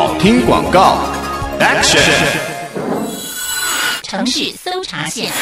好听广告 ，Action！ 城市搜查线。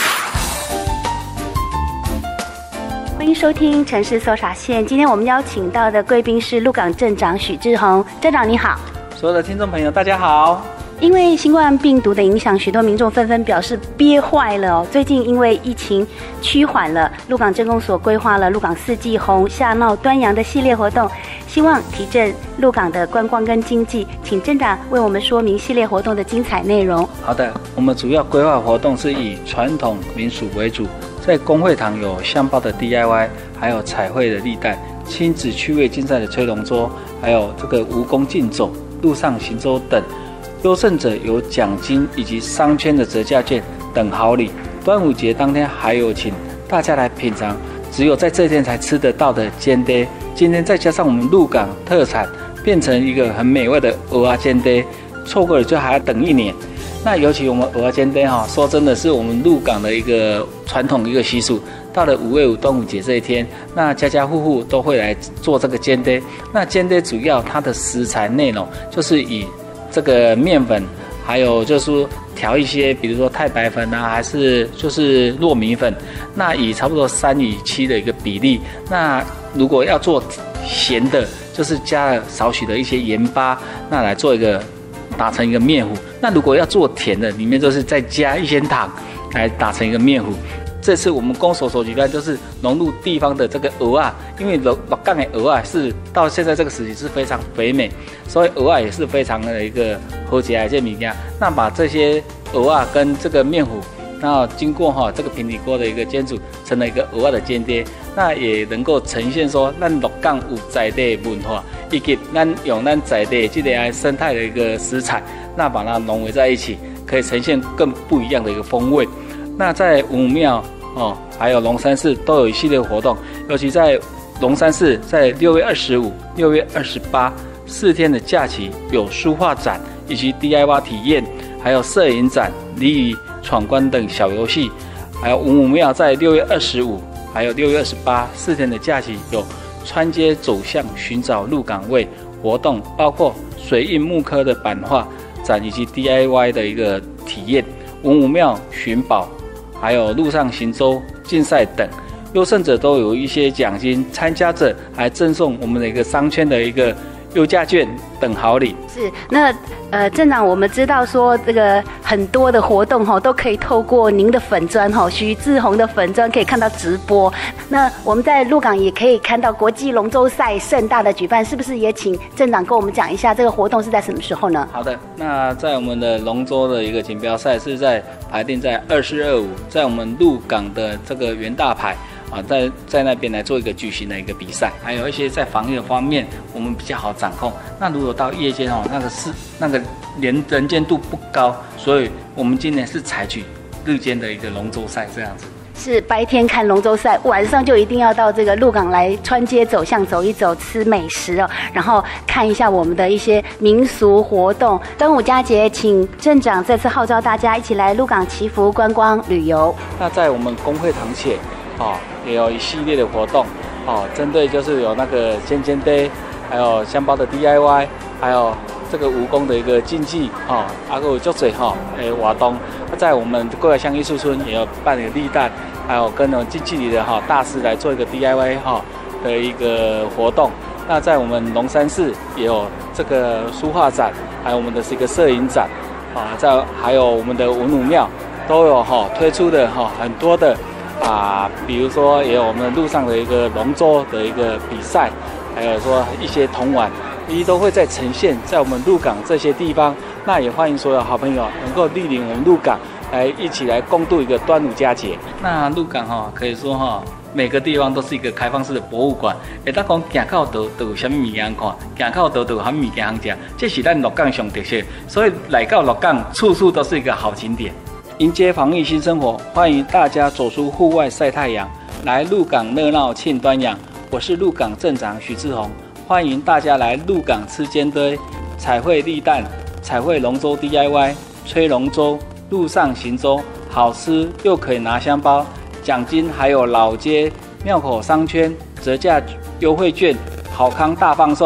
欢迎收听城市搜查线。今天我们邀请到的贵宾是鹿港镇长许志宏。镇长你好。 所有的听众朋友大家好。 因为新冠病毒的影响，许多民众纷纷表示憋坏了哦。最近因为疫情趋缓了，鹿港镇公所规划了鹿港四季红、夏闹、端阳的系列活动，希望提振鹿港的观光跟经济。请镇长为我们说明系列活动的精彩内容。 好的，我们主要规划活动是以传统民俗为主，在公会堂有香包的 DIY， 还有彩绘的立蛋、亲子趣味竞赛的吹龙舟，还有这个蜈蚣竞走、路上行舟等。优胜者有奖金以及商圈的折价券等好礼。端午节当天还有请大家来品尝只有在这天才吃得到的煎堆，今天再加上我们鹿港特产，变成一个很美味的蚵仔煎堆，错过了就还要等1年。那尤其我们蚵仔煎堆说真的是我们鹿港的一个传统一个习俗，到了5月5端午节这一天，那家家户户都会来做这个煎堆。那煎堆主要它的食材内容就是以这个面粉，还有就是说调一些，比如说太白粉啊，还是就是糯米粉，那以差不多3:7的一个比例。那如果要做咸的，就是加了少许的一些盐巴，那来做一个打成一个面糊。那如果要做甜的，里面就是再加一些糖来打成一个面糊。这次我们公所所举办就是融入地方的这个蚵仔，因为鹿港的蚵仔是到现在这个时期是非常肥美，所以蚵仔也是非常的一个好吃的这物件。那把这些蚵仔跟这个面糊，然后经过这个平底锅的一个煎煮，成了一个蚵仔的煎堆，那也能够呈现说咱鹿港有在地的文化，以及咱用咱在地这个生态的一个食材，那把它融为在一起，可以呈现更不一样的一个风味。那在武庙还有龙山寺都有一系列活动，尤其在龙山寺，在6月25、6月28 4天的假期，有书画展以及 DIY 体验，还有摄影展、俚语闯关等小游戏。还有武庙在6月25，还有6月28 4天的假期，有穿街走巷寻找鹿港味活动，包括水印木刻的版画展以及 DIY 的一个体验，武庙寻宝，还有路上行舟竞赛等，优胜者都有一些奖金，参加者还赠送我们的一个商圈的一个优价券等好礼。 是，那镇长，我们知道说这个很多的活动都可以透过您的粉专许志宏的粉专可以看到直播。那我们在鹿港也可以看到国际龙舟赛盛大的举办，是不是也请镇长跟我们讲一下这个活动是在什么时候呢？ 好的，那在我们的龙舟的一个锦标赛是排定在24、25，在我们鹿港的这个元大排在那边来做一个举行的一个比赛，还有一些在防疫的方面我们比较好掌控。那如果到夜间那个人间度不高，所以我们今年是采取日间的一个龙舟赛这样子。 是白天看龙舟赛，晚上就一定要到这个鹿港来穿街走巷走一走，吃美食然后看一下我们的一些民俗活动。端午佳节，请镇长再次号召大家一起来鹿港祈福观光旅游。 那在我们公会堂前也有一系列的活动针对就是有那个煎堆，还有香包的 DIY， 还有这个蜈蚣的一个竞技还有足多活动。在我们桂来乡艺术村也有办一个立蛋，还有跟近距离的大师来做一个 DIY 的一个活动。那在我们龙山寺也有这个书画展，还有我们的是一个摄影展还有我们的文武庙都有推出的很多的比如说也有我们路上的一个龙舟的一个比赛，还有说一些童玩，都会在呈现在我们鹿港这些地方。那也欢迎所有好朋友能够莅临我们鹿港来一起来共度一个端午佳节。那鹿港可以说每个地方都是一个开放式的博物馆，会当讲行到倒有什么物件看，行到倒有什么物件通吃，这是咱鹿港上特色。所以来到鹿港，处处都是一个好景点。迎接防疫新生活，欢迎大家走出户外晒太阳，来鹿港热闹庆端阳。我是鹿港镇长许志宏，欢迎大家来鹿港吃煎堆、彩绘立蛋、彩绘龙舟 DIY、吹龙舟、路上行舟，好吃又可以拿香包，奖金还有老街庙口商圈折价优惠券，好康大放送，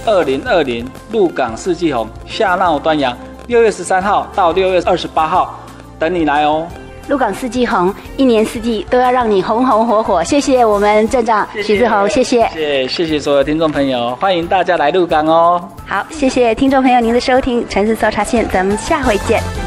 2020鹿港四季红夏闹端阳，6月13号到6月28号等你来哦。 鹿港四季红，一年四季都要让你红红火火。谢谢我们镇长许志宏，谢谢， 谢谢所有听众朋友，欢迎大家来鹿港哦。 好，谢谢听众朋友您的收听，城市搜查线，咱们下回见。